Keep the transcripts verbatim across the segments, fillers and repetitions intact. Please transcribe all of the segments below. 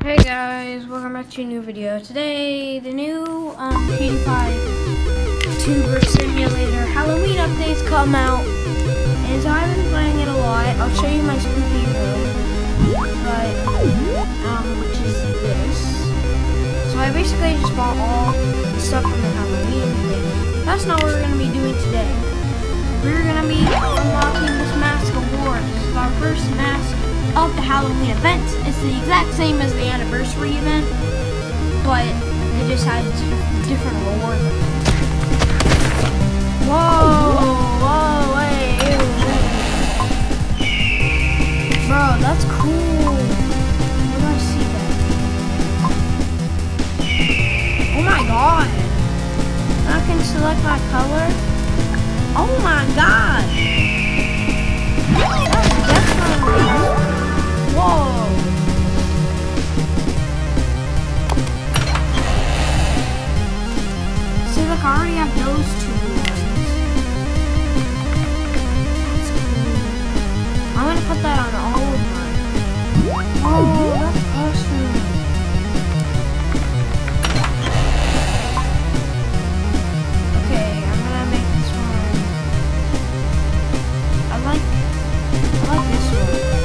Hey guys, welcome back to a new video. Today, the new um, Pewdiepie Tuber Simulator Halloween updates come out, and so I've been playing it a lot. I'll show you my spooky room, but um, which is this. So I basically just bought all the stuff from the Halloween thing. That's not what we're gonna be doing today. We're gonna be unlocking this Mask Award. This is our first mask of the Halloween event. It's the exact same as the anniversary event, but it just had different reward. Whoa, whoa, wait, ew, wait. Bro, that's cool. Where do I see that? Oh my god. I can select my color. Oh my god. That's definitely... Whoa! See, look, I already have those two ones. That's cool. I'm gonna put that on all of mine. Oh, that's awesome. Okay, I'm gonna make this one. I like, I like this one.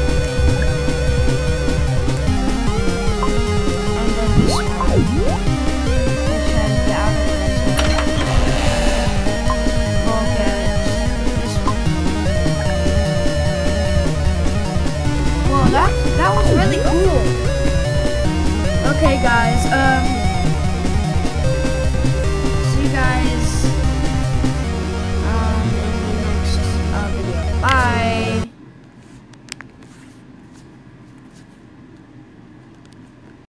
That was really cool. Okay, guys.